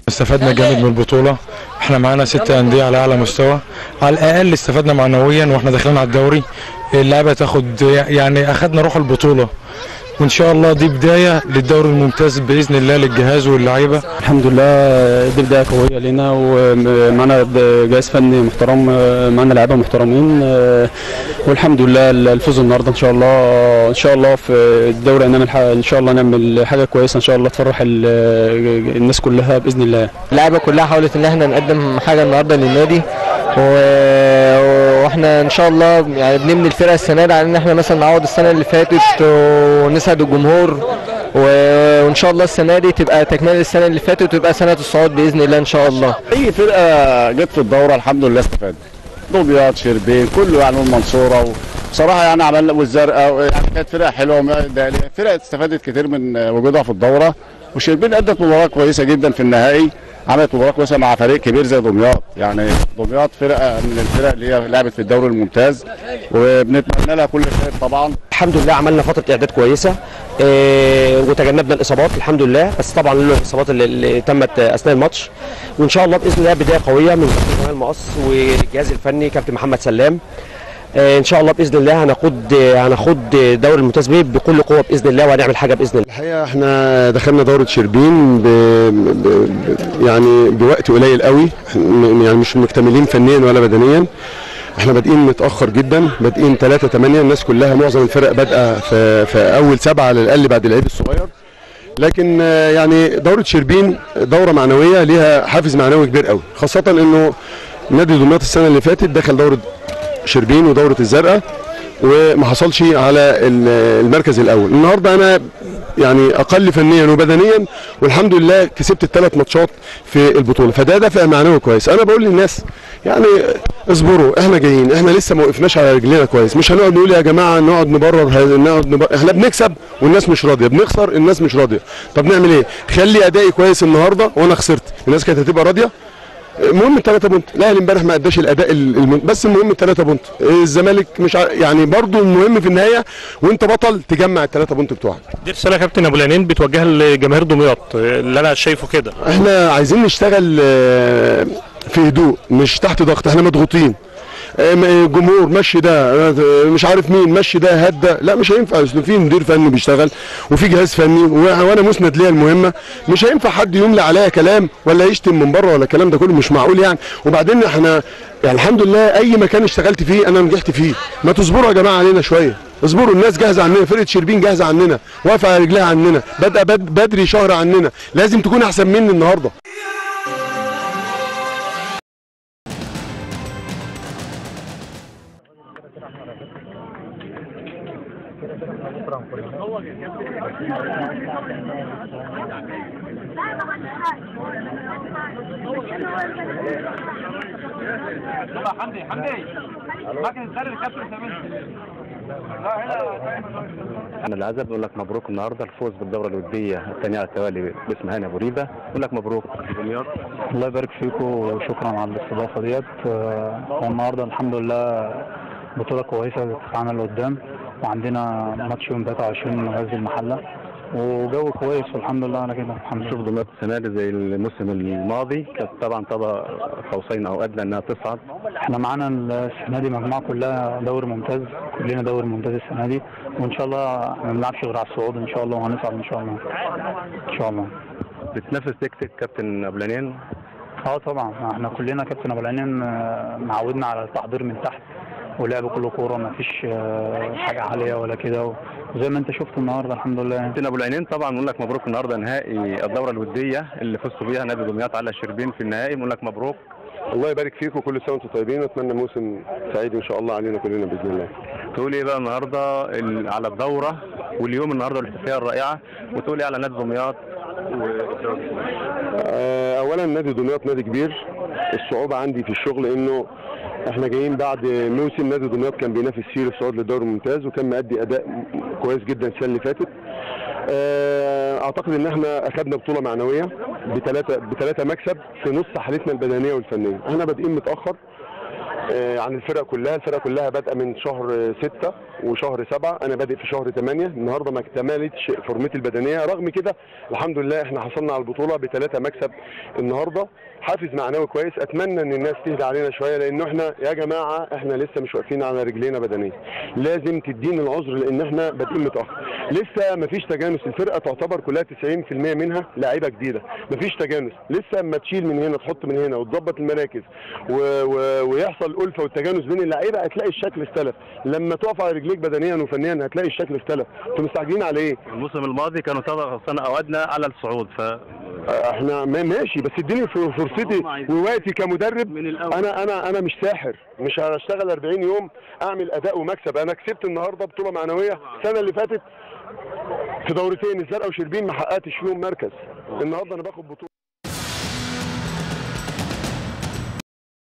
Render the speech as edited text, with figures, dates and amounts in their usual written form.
استفدنا جامد من البطولة. احنا معانا 6 أندية على أعلى مستوى، على الأقل استفدنا معنويا واحنا داخلين على الدوري. اللعبة تاخد يعني أخدنا روح البطولة، وإن شاء الله دي بداية للدوري الممتاز بإذن الله للجهاز واللعيبة. الحمد لله دي بداية قوية لنا، ومعنا جهاز فني محترم، معنا لعيبة محترمين، والحمد لله الفوز النهارده ان شاء الله في الدوري ان شاء الله نعمل حاجة كويسة ان شاء الله تفرح الناس كلها بإذن الله. اللعيبة كلها حاولت ان احنا نقدم حاجة النهارده للنادي، واحنا ان شاء الله يعني بنبني الفرقة السنة دي على ان احنا مثلا نعوض السنة اللي فاتت ونسعد الجمهور، وان شاء الله السنه دي تبقى تكمله السنه اللي فاتت وتبقى سنه الصعود باذن الله ان شاء الله. اي فرقه جت في الدوره الحمد لله استفادت، دمياط شربين كله يعني، والمنصوره بصراحه يعني عملنا، والزرقاء يعني كانت فرقه حلوه، فرقه استفادت كتير من وجودها في الدوره. وشربين ادت مباراه كويسه جدا في النهائي، عملت مباراه كويسه مع فريق كبير زي دمياط. يعني دمياط فرقه من الفرق اللي هي لعبت في الدوري الممتاز، وبنتمنى لها كل خير طبعا. الحمد لله عملنا فتره اعداد كويسه، وتجنبنا الاصابات الحمد لله، بس طبعا الاصابات اللي تمت اثناء الماتش. وان شاء الله باذن الله بدايه قويه من كابتن جمال مقص والجهاز الفني كابتن محمد سلام. ان شاء الله باذن الله هناخد دوري الممتاز بكل قوه باذن الله، وهنعمل حاجه باذن الله. الحقيقه احنا دخلنا دوره شربين يعني بوقت قليل قوي، يعني مش مكتملين فنيا ولا بدنيا. احنا بادئين متاخر جدا، بادئين 3/8، الناس كلها معظم الفرق بادئه في اول 7 على الاقل بعد العيد الصغير. لكن يعني دوره شربين دوره معنويه، ليها حافز معنوي كبير قوي، خاصه انه نادي دمياط السنه اللي فاتت دخل دوره شربين ودوره الزرقاء وما حصلش على المركز الاول. النهارده انا يعني اقل فنيا وبدنيا، والحمد لله كسبت ال3 ماتشات في البطوله، فده دافع معنوي كويس. انا بقول للناس يعني اصبروا، احنا جايين، احنا لسه ما وقفناش على رجلينا كويس، مش هنقعد نقول يا جماعه نقعد نبرر، احنا بنكسب والناس مش راضيه، بنخسر الناس مش راضيه. طب نعمل ايه؟ خلي ادائي كويس النهارده وانا خسرت، الناس كانت هتبقى راضيه. المهم ال3 بونت، الاهلي امبارح ما اداش الاداء بس المهم ال3 بونت. الزمالك مش يعني برضو المهم في النهايه وانت بطل تجمع ال3 بونت بتوعك. دي رساله كابتن ابو العينين بتوجهها لجماهير دمياط اللي انا شايفه كده. احنا عايزين نشتغل في هدوء مش تحت ضغط، احنا مضغوطين. جمهور مشي ده، مش عارف مين مشي ده، هدى، لا مش هينفع. في مدير فني بيشتغل وفي جهاز فني وانا مسند ليا المهمه، مش هينفع حد يملي عليا كلام ولا يشتم من بره ولا الكلام ده كله، مش معقول يعني. وبعدين احنا يعني الحمد لله اي مكان اشتغلت فيه انا نجحت فيه. ما تصبروا يا جماعه علينا شويه، اصبروا، الناس جاهزه عننا، فرقه شربين جاهزه عننا، واقفه على رجلها عننا، بادئه بدري شهر عننا، لازم تكون احسن مني النهارده. انا العزب بقول لك مبروك النهارده الفوز بالدوره الوديه الثانيه على التوالي باسم هاني ابو ريبه، بقول لك مبروك دمياط. الله يبارك فيكم وشكرا على الاستضافه ديت. والنهارده الحمد لله بطوله كويسه بتتعمل قدام، وعندنا ماتش يوم 23 غزل المحله، وجو كويس والحمد لله على كده. الحمد لله. شوف دمياط السنه دي زي الموسم الماضي، كانت طبعا قوسين او ادنى انها تصعد. احنا معانا السنه دي مجموعه كلها دوري ممتاز، كلنا دوري ممتاز السنه دي، وان شاء الله ما بنلعبش غير على الصعود ان شاء الله، وهنصعد ان شاء الله ان شاء الله. بتنافس تكتيك كابتن ابو العينين؟ طبعا احنا كلنا كابتن ابو العينين معودنا على التحضير من تحت ولعب كله كوره، ما فيش حاجه عاليه ولا كده، وزي ما انت شفت النهارده الحمد لله. كابتن ابو العينين طبعا بنقول لك مبروك النهارده نهائي الدوره الوديه اللي فزتوا بيها نادي دمياط على شربين في النهائي، بنقول لك مبروك. الله يبارك فيكم، كل سنه وانتم طيبين، واتمنى موسم سعيد ان شاء الله علينا كلنا باذن الله. تقول ايه بقى النهارده على الدوره واليوم النهارده والاحتفاليه الرائعه، وتقول ايه على نادي دمياط؟ اولا نادي دمياط نادي كبير، الصعوبه عندي في الشغل انه احنا جايين بعد موسم نادي دمياط كان بينافس فيه الصعود للدوري الممتاز، وكان مادي اداء كويس جدا السنه اللي فاتت. اعتقد ان احنا اخذنا بطوله معنويه بثلاثه مكسب في نص حالتنا البدنيه والفنيه. احنا بادئين متاخر، عن الفرق كلها بادئه من شهر 6 وشهر 7، انا بادئ في شهر 8. النهارده ما اكتملتش فورمتي البدنيه، رغم كده الحمد لله احنا حصلنا على البطوله ب3 مكسب النهارده. حافز معنوي كويس، اتمنى ان الناس تهدى علينا شويه، لانه احنا يا جماعه احنا لسه مش واقفين على رجلينا بدنيا، لازم تدينا العذر لان احنا بادئين متاخر، لسه مفيش تجانس. الفرقه تعتبر كلها 90% منها لاعيبه جديده، مفيش تجانس لسه. اما تشيل من هنا تحط من هنا وتظبط المراكز ويحصل الالفه والتجانس بين اللعيبه، هتلاقي الشكل اختلف. لما تقف على رجليك بدنيا وفنيا هتلاقي الشكل اختلف. انتوا مستعجلين على ايه؟ الموسم الماضي كانوا سنه اوعدنا على الصعود، احنا ماشي، بس اديني فرصتي ووقتي كمدرب. انا مش ساحر، مش هشتغل 40 يوم اعمل اداء ومكسب. انا كسبت النهارده بطوله معنويه. السنه اللي فاتت في دورتين الزرقاء وشربين ما حققتش فيهم مركز، النهارده انا باخد بطوله.